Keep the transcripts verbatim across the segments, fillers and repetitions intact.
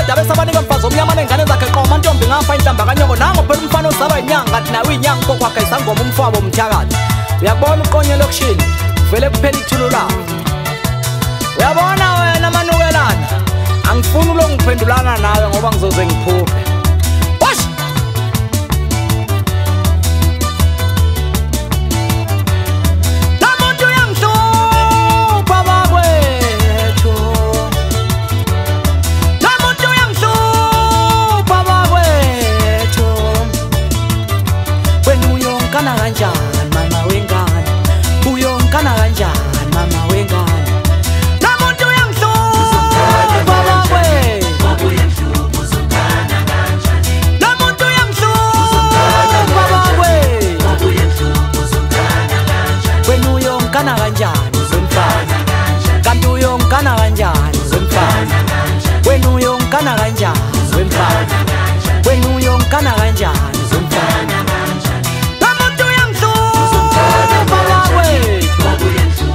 ushibeda bese abanika mfazi omnyama nengane zakhe qoma ntombi ngafa inhlamba kanyoko nango phela umfana osaba inyanga ngathi nawe inyanga kokwakhe isangoma umfabo umthakathi uyabona uqonye lokushini vele kuphela ithulu lawo uyabona wena manukelana angifuni lo ngiphendulana nawe ngoba ngizoze ngiphuphe wash lamuntu uyangihlupha bakwethu lamuntu uyangihlupha bakwethu wena uyonkana kanjani mama wengane uyonkana kanjani mama wengane Kana kanjani wemfana kanti uyonkana kanjani wemfana wena uyonkana kanjani wemfana wena uyonkana kanjani wemfana lamuntu uyangihlupha bakwethu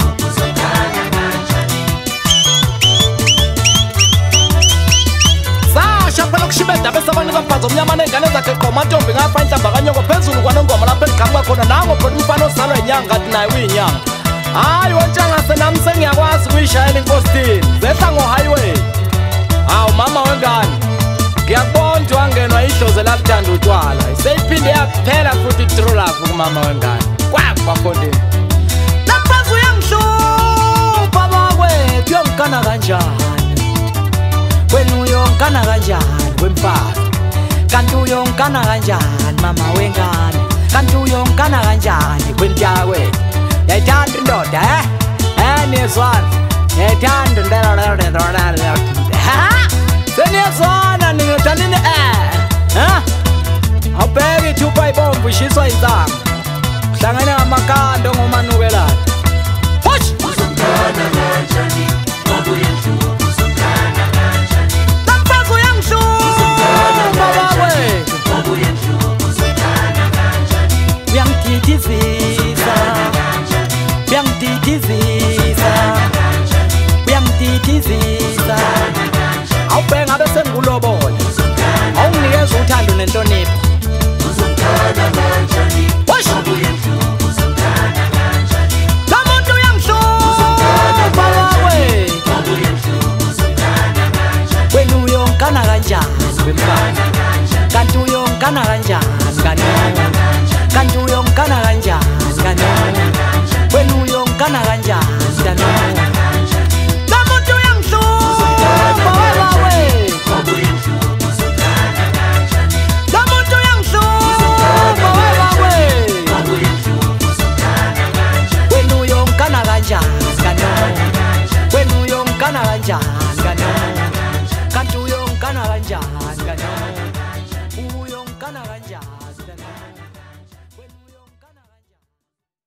sasha phela kushibeda bese abanika mfazi omnyama nengane zakhe qoma ntombi ngafa inhlamba kanyoko phezulu kwanongoma lapho eligama khona nango phela umfana osalwa inyanga ngathi naye uyinyanga hayi wontsanga senami sengiyakwazi ukuyishayela inkostini zehla ngo-highway hawu mama wengane ngiyakubona wangenwa idlozi lakuthanda utshwala seyiphinde yaphela futhi i-true love kumama wengane kwakho bafondini laphazi uyangihlupha bakwethu uyonkana kanjani wena uyonkana kanjani wemfazi kanti uyonkana kanjani mama wengane kanti uyonkana kanjani kwentyakwethu yayithanda indoda eh eh niyezwana yayithanda ndalala seniyezwana ningathanda ini eh awubheke ithupha ibomvu ishiswa insanga uhlangane ngamakanda ngomanukelana hush uzonkana kanjani babuye nhlupho uzonkana kanjani lamfazi uyangihlupha bakwethu babuye nhlupho uzonkana kanjani uyangididizisa uyangididizisa uyangididizisa awubheke ngabe sengikulobola awunginikeza uthando nenhlonipho lamuntu uyangihlupha bakwethu wena uyonkana kanjani wemfana kanti uyonkana kanjani kanona kanti uyonkana kanjani kanona wena uyonkana kanjani kanona lamuntu uyangihlupha bakwethu lamuntu uyangihlupha bakwethu wena uyonkana kanjani kanona wena uyonkana kanjani